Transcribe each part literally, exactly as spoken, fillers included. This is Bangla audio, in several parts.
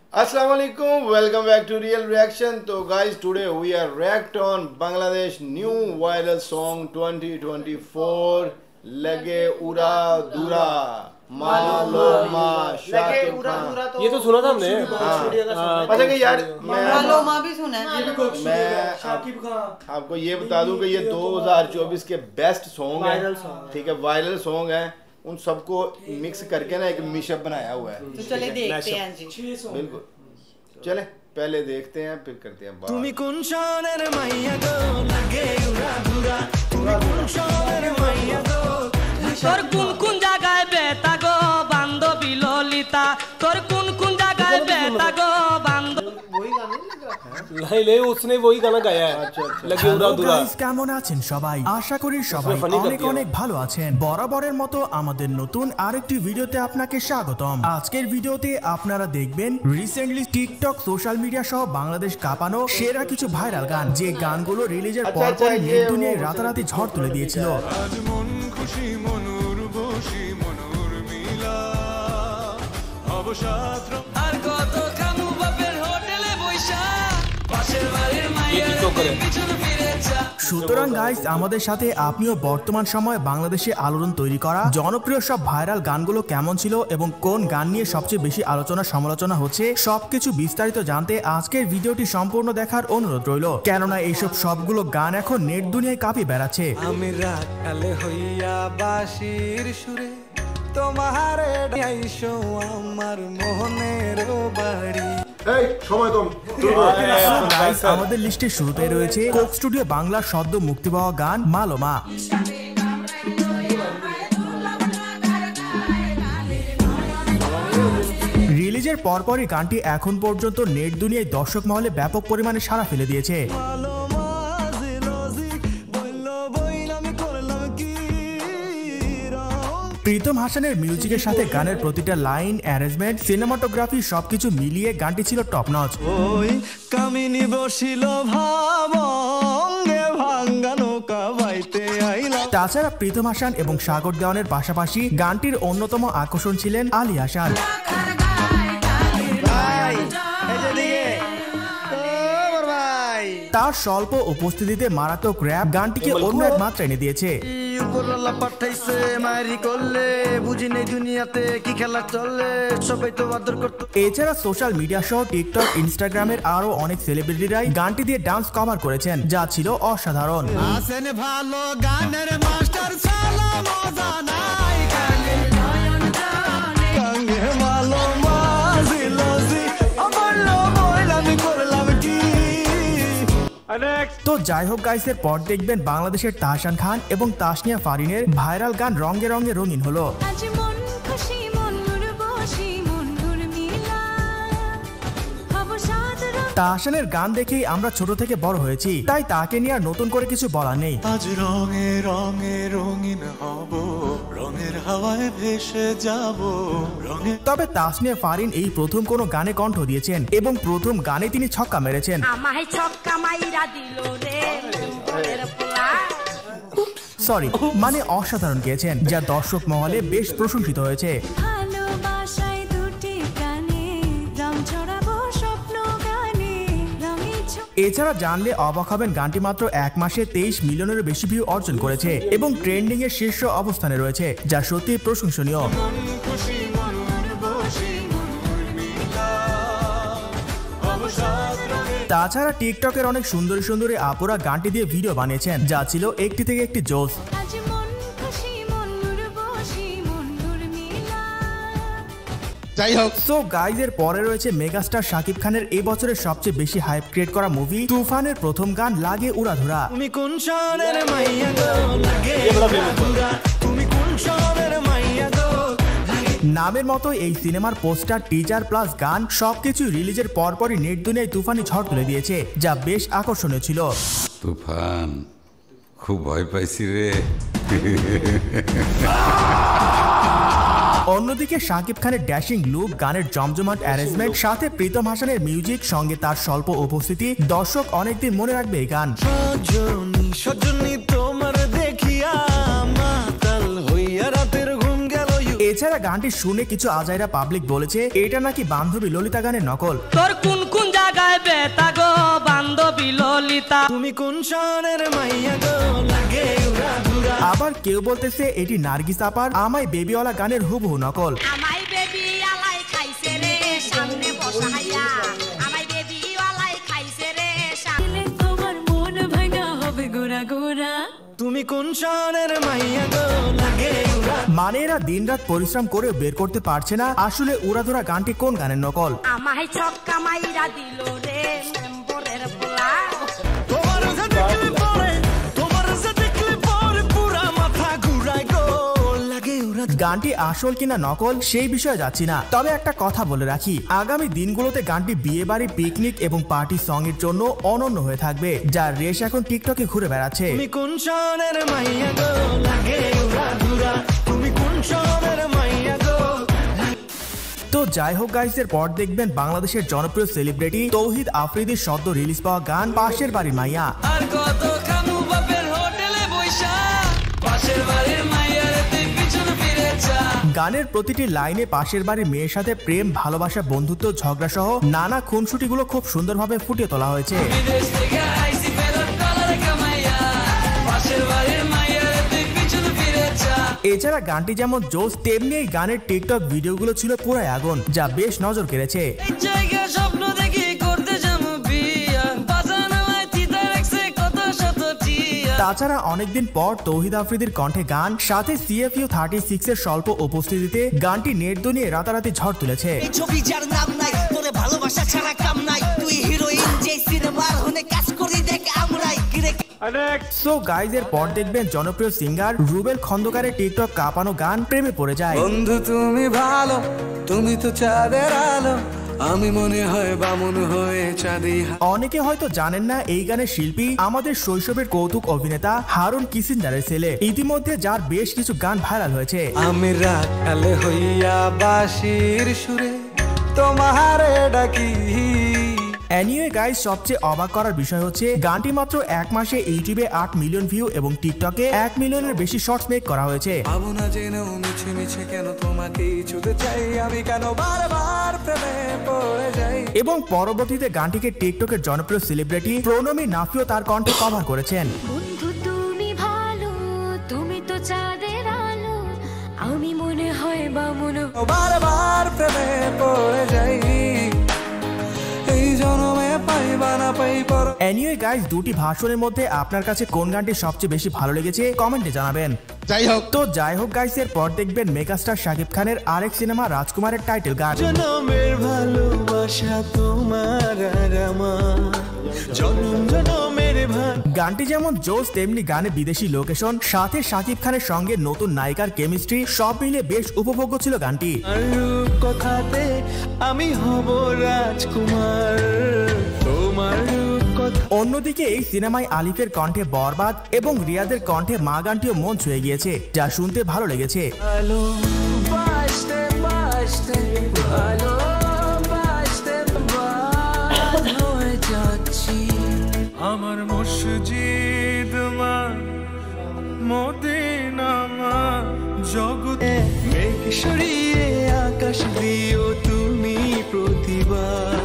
Assalamualaikum, welcome back to Real Reaction. So guys, today we are react on Bangladesh new viral song twenty twenty-four Lage Ura Dura Maloma Shakib Khan. ये तो सुना था हमने। पता कि यार मैं मालोमा भी सुना है। मैं शाकिब खान आपको ये बता दूं कि ये दो हज़ार चौबीस के बेस्ट सॉन्ग हैं, ठीक है, वायरल सॉन्ग हैं, उन सबको मिक्स करके ना एक मिशअप बनाया हुआ है। तो चले देखते हैं जी। बिल्कुल, चले पहले देखते हैं फिर करते हैं बात। তুমি কোন শহরের মাইয়া গো লাগে উড়া ধুরা তুমি কোন শহরের মাইয়া গো তোর কোন কোন জায়গায় বেতা গো বান্ধবী ললিতা তোর কোন কোন জায়গায় বেতা গো বান্ধব नहीं ले उसने वही गाना गाया है। अच्छा अच्छा लगे उड़ा दुरा। কেমন আছেন সবাই? আশা করি সবাই অনেক অনেক ভালো আছেন। বরাবরের মতো আমাদের নতুন আরেকটি ভিডিওতে আপনাকে স্বাগতম। আজকের ভিডিওতে আপনারা দেখবেন রিসেন্টলি টিকটক সোশ্যাল মিডিয়া সহ বাংলাদেশ কাঁপানো সেরা কিছু ভাইরাল গান, যে গানগুলো রিলিজের পর পর নেট দুনিয়ায় রাতারাতি ঝড় তুলে দিয়েছিল। আজ মন খুশি মনুর বসি মনুর মিলা অবসাদ আর কত খামু বাপের হোটেলে বইসা পাশের বাড়ির মাইয়ার পিছনে ফিরে যা। সুতরাং গাইস, আমাদের সাথে আপনিও বর্তমান সময়ে বাংলাদেশে আলোড়ন তৈরি করা জনপ্রিয় সব ভাইরাল গানগুলো কেমন ছিল এবং কোন গান নিয়ে সবচেয়ে বেশি আলোচনা সমালোচনা হচ্ছে সবকিছু বিস্তারিত জানতে আজকের ভিডিওটি সম্পূর্ণ দেখার অনুরোধ রইল, কেননা এইসব সবগুলো গান এখন নেট দুনিয়ায় কাঁপিয়ে বেড়াচ্ছে। আমি রাখালে হইয়া বাঁশির সুরে তোমারে আইসো আমার মোহনের বাড়ি। এই সময় কম। গাইস, আমাদের লিস্টে শুরুতে রয়েছে কোক স্টুডিও বাংলার সদ্য মুক্তি পাওয়া গান মালোমা। রিলিজের পরপরই গানটি এখন পর্যন্ত নেট দুনিয়ায় দর্শক মহলে ব্যাপক পরিমাণে সাড়া ফেলে দিয়েছে। প্রীতম হাসানের মিউজিকের সাথে গানের প্রতিটা লাইন, অ্যারেঞ্জমেন্ট, সিনেমাটোগ্রাফি সবকিছু মিলিয়ে গানটি ছিল টপ নচ। ওই কামিনী বসিল ভাবঙ্গে ভাঙ্গা নৌকা বাইতে আইলা। তাছাড়া প্রীতম হাসান এবং সাগর দেওয়ানের পাশাপাশি গানটির অন্যতম আকর্ষণ ছিলেন আলী হাসান। তার স্বল্প উপস্থিতিতে মারাত্মক র্যাপ গানটিকে অন্য এক মাত্রা এনে দিয়েছে। উপরওয়ালা পাঠাইছে মারি করলে বুঝি নেই দুনিয়াতে কি খেলা চলে সবাই তো আদর করতে। এছাড়া সোশ্যাল মিডিয়া সহ টিকটক, ইনস্টাগ্রামের আরো অনেক সেলিব্রিটিরাই গানটি দিয়ে ডান্স কভার করেছেন, যা ছিল অসাধারণ। আসেন ভালো গানের মাস্টার সালা মজা নাই কানে কানে ভালো মাঝি লজি আমার লবল আমি করলাম কি। তো যাই হোক গাইসের পর দেখবেন বাংলাদেশের তাহসান খান এবং তাসনিয়া ফারিনের ভাইরাল গান রঙে রঙে রঙিন হলো। তাহসানের গান দেখেই আমরা ছোট থেকে বড় হয়েছি, তাই তাকে নিয়ে আর নতুন করে কিছু বলার নেই। আজ রঙে রঙে রঙিন হব রঙের হাওয়ায় ভেসে যাব রঙে। তবে তাসনিয়া ফারিন এই প্রথম কোনো গানে কণ্ঠ দিয়েছেন এবং প্রথম গানে তিনি ছক্কা মেরেছেন। আমায় ছক্কা মাইরা দিল রে মোরের পোলা। সরি, মানে অসাধারণ গেয়েছেন, যা দর্শক মহলে বেশ প্রশংসিত হয়েছে। এছাড়া জানলে অবাক হবেন, গানটি মাত্র এক মাসে তেইশ মিলিয়নের বেশি ভিউ অর্জন করেছে এবং ট্রেন্ডিং এর শীর্ষ অবস্থানে রয়েছে, যা সত্যি প্রশংসনীয়। তাছাড়া টিকটকের অনেক সুন্দরী সুন্দরী আপুরা গানটি দিয়ে ভিডিও বানিয়েছেন, যা ছিল একটি থেকে একটি জোস। যাই হোক, সো গাইজ, এর পরে রয়েছে মেগাস্টার শাকিব খানের এই বছরের সবচেয়ে বেশি হাইপ ক্রিয়েট করা মুভি তুফানের প্রথম গান লাগে উড়াধুরা। তুমি কোন শহরের মাইয়া গো লাগে উড়াধুরা তুমি কোন শহরের মাইয়া গো। নামের মতো এই সিনেমার পোস্টার, টিজার প্লাস গান সবকিছু রিলিজের পরপরই নেট দুনিয়ায় তুফানি ঝড় তুলে দিয়েছে, যা বেশ আকর্ষণীয় ছিল। তুফান, খুব ভয় পাইছি রে। অন্যদিকে শাকিব খানের ড্যাশিং লুক, গানের জমজমাট অ্যারেঞ্জমেন্ট, সাথে প্রীতম হাসানের মিউজিক, সঙ্গে তার স্বল্প উপস্থিতি, দর্শক অনেকদিন মনে রাখবে এই গান। সজনী সজনী তোমার দেখিয়া মাতাল হইয়া রাতের ঘুম গেল। এছাড়া গানটি শুনে কিছু আজাইরা পাবলিক বলেছে এটা নাকি বান্ধবী ললিতা গানের নকল। তোর কোন কোন জায়গায় বেতা গো বান্ধবী ললিতা, তুমি কোন শহরের মাইয়া গো লাগে উড়া ধুরা। আবার কেউ বলতেছে এটি নার্গিস আপার আমায় বেবিওয়ালা গানের হুবহু নকল। আমায় বেবি আলাই খাইছে রে সামনে বসাইয়া, আমায় বেবি আলাই খাইছে রে সামনে, তোমার মন ভাঙা হবে গোরা গোরা। তুমি কোন শহরের মাইয়া গো লাগে উড়া। মানে এরা দিনরাত পরিশ্রম করে বের করতে পারছে না আসলে উড়াধুরা গানটি কোন গানের নকল। আমায় ছক্কা মাইরা দিল রে মেম্বরের পোলা, তোমার যে দেখলে পরে তোমার যে দেখলে পরে পুরা মাথা ঘুরায় গো লাগে উড়া। গানটি আসল কিনা নকল সেই বিষয়ে যাচ্ছি না, তবে একটা কথা বলে রাখি আগামী দিনগুলোতে গানটি বিয়ে বাড়ি পিকনিক এবং পার্টি সং এর জন্য অনন্য হয়ে থাকবে, যার রেশ এখন টিকটকে ঘুরে বেড়াচ্ছে। তুমি কোন শহরের মাইয়া গো লাগে উড়া ধুরা, তুমি কোন শহরের মাইয়া গো। তো যাই হোক গাইস, এর পর দেখবেন বাংলাদেশের জনপ্রিয় সেলিব্রিটি তৌহিদ আফ্রিদির সদ্য রিলিজ পাওয়া গান পাশের বাড়ির মাইয়া। আর কত খামু বাপের হোটেলে বৈশা, পাশের বাড়ির মাইয়ার তুই পিছন ফিরে যা। গানের প্রতিটি লাইনে পাশের বাড়ির মেয়ের সাথে প্রেম ভালোবাসা বন্ধুত্ব ঝগড়া সহ নানা খুনসুটিগুলো খুব সুন্দরভাবে ফুটিয়ে তোলা হয়েছে। বিদেশ থেকে আইসি ফেরত কলার কামাইয়া, পাশের বাড়ির মাইয়ার তুই পিছন ফিরে যা। এছাড়া গানটি যেমন জোস তেমনি এই গানের টিকটক ভিডিওগুলো ছিল পুরাই আগুন, যা বেশ নজর কেড়েছে। এই জায়গা স্বপ্ন দেখি করতে যাবো বিয়া, বাজানায় চিতা রাখছে কত শত টিয়া। তাছাড়া অনেকদিন পর তৌহিদ আফ্রিদির কণ্ঠে গান সাথে সিএফইউ থার্টি সিক্স এর স্বল্প উপস্থিতিতে গানটি নেট দুনিয়ে রাতারাতি ঝড় তুলেছে। এই ছবি যার নাম নাই তোরে ভালোবাসা ছাড়া কাম নাই, তুই হিরোইন যে সিনেমার হনে কাজ করি দেখ আমরাই গিরে। সো গাইজ, এর পর দেখবেন জনপ্রিয় সিঙ্গার রুবেল খন্দকারের টিকটক কাঁপানো গান প্রেমে পড়ে যায়। বন্ধু তুমি ভালো, তুমি তো চাঁদের আলো, আমি মনে হয় বামন হয়ে চাঁদি। অনেকে হয়তো জানেন না এই গানের শিল্পী আমাদের শৈশবের কৌতুক অভিনেতা হারুন কিসিঞ্জারের ছেলে, ইতিমধ্যে যার বেশ কিছু গান ভাইরাল হয়েছে। আমি রাখালে হইয়া বাঁশির সুরে তোমারে ডাকি। এনিওয়ে গাইজ, সবচেয়ে অবাক করার বিষয় হচ্ছে গানটি মাত্র এক মাসে ইউটিউবে আট মিলিয়ন ভিউ এবং টিকটকে এক মিলিয়নের বেশি শর্টস মেক করা হয়েছে। ভাবো না জেনেও মিছে মিছে কেন তোমাকে ছুঁতে চাই আমি, কেন বারবার প্রেমে পড়ে যাই। এবং পরবর্তীতে গানটিকে টিকটকের জনপ্রিয় সেলিব্রিটি প্রণমী নাফিও তার কণ্ঠে কভার করেছেন। বন্ধু তুমি ভালো, তুমি তো চাঁদের আলো, আমি মনে হয় বামন বারবার প্রেমে পড়ে যাই, এই জনমে পাইবা না পাই পর। এনিওয়ে গাইজ, দুটি ভাষণের মধ্যে আপনার কাছে কোন গানটি সবচেয়ে বেশি ভালো লেগেছে কমেন্টে জানাবেন। যাই হোক তো যাই হোক গাইজ, এর পর দেখবেন মেগাস্টার শাকিব খানের আরেক সিনেমা রাজকুমারের টাইটেল গান। জনমের ভালোবাসা তোমার আর আমার, জনম জনমের ভাই। গানটি যেমন জোস তেমনি গানে বিদেশি লোকেশন সাথে শাকিব খানের সঙ্গে নতুন নায়িকার কেমিস্ট্রি সব মিলে বেশ উপভোগ্য ছিল গানটি। আর রূপ কথাতে আমি হব রাজকুমার, তোমার রূপ কথা। অন্যদিকে এই সিনেমায় আলিফের কণ্ঠে বরবাদ এবং রিয়াদের কণ্ঠে মা গানটিও মন ছুঁয়ে গিয়েছে, যা শুনতে ভালো লেগেছে। ভালো বাসতে বাসতে ভালো বাসতে বাদ হয়ে যাচ্ছি। আমার মসজিদ মা মদিনা মা, জগতে মেঘ সরিয়ে আকাশ দিও তুমি প্রতিবার।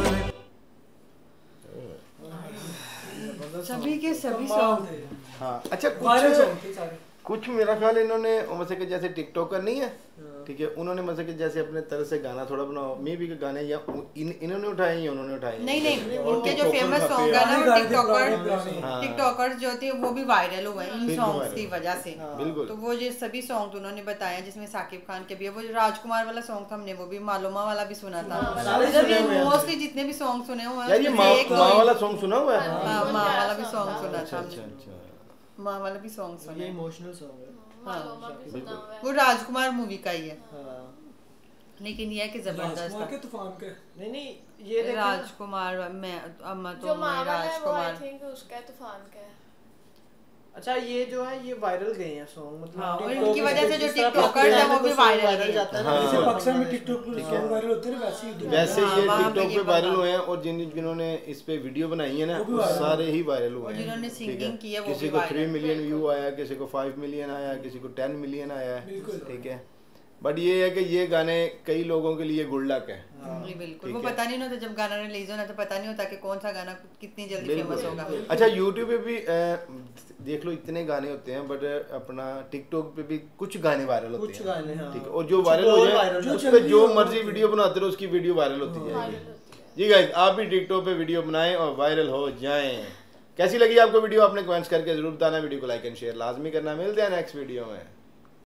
सभी के सभी सॉन्ग। हाँ अच्छा, कुछ कुछ मेरा ख्याल इन्होंने मतलब कि जैसे टिकटॉकर नहीं है, ठीक है, उन्होंने मतलब कि जैसे अपने तरह से गाना थोड़ा बनाओ, मे भी के गाने या इन इन्होंने उठाए या उन्होंने उठाए। नहीं नहीं, उनके जो फेमस सॉन्ग है ना वो टिकटॉकर टिकटॉकर जो थे वो भी वायरल हुए इन सॉन्ग्स की वजह से। बिल्कुल। तो वो जो सभी सॉन्ग उन्होंने बताया जिसमें साकिब खान के भी है, वो जो राजकुमार वाला सॉन्ग था हमने वो भी मालूमा वाला भी सुना था। मोस्टली जितने भी सॉन्ग सुने हुए यार, ये माँ माँ वाला सॉन्ग सुना हुआ है। हाँ, माँ वाला भी सॉन्ग सुना था हमने, माँ वाला भी सॉन्ग सुना। ये इमोशनल सॉन्ग है। हाँ, वो राजकुमार मूवी का ही है, लेकिन ये है कि जबरदस्त के तूफान के नहीं नहीं ये राजकुमार मैं अम्मा तो जो मैं मावल है वो राजकुमार। आई थिंक उसका तूफान का है। अच्छा, ये जो है ये वायरल गए हैं सॉन्ग, मतलब हाँ, उनकी वजह से जो टिकटॉकर है वो भी वायरल जाता है। जैसे पाकिस्तान में टिकटॉक सॉन्ग वायरल होते हैं वैसे ही वैसे ये टिकटॉक पे वायरल हुए हैं, और जिन जिन्होंने इस पे वीडियो बनाई है ना वो सारे ही वायरल हुए हैं। जिन्होंने सिंगिंग की है वो किसी को थ्री मिलियन व्यू आया, किसी को फाइव मिलियन आया, किसी को टेन मिलियन आया है, ठीक है। बट ये है कि ये गाने कई लोगों के लिए गुड लक है। बिल्कुल, वो पता नहीं होता जब गाना रिलीज होना तो पता नहीं होता कि कौन सा गाना कितनी जल्दी फेमस होगा। अच्छा यूट्यूब पे भी देख लो इतने गाने होते हैं, बट अपना टिकटॉक पे भी कुछ गाने वायरल होते हैं, कुछ गाने, हाँ। ठीक है, और जो वायरल हो जाए उस पे जो मर्जी वीडियो बनाते रहो उसकी वीडियो वायरल होती जाएगी। जी गाइस, आप भी टिकटॉक पे वीडियो बनाएं और वायरल हो जाएं। कैसी लगी आपको वीडियो आपने कमेंट्स करके जरूर बताना। वीडियो को लाइक एंड शेयर लाजमी करना। मिलते हैं नेक्स्ट वीडियो में।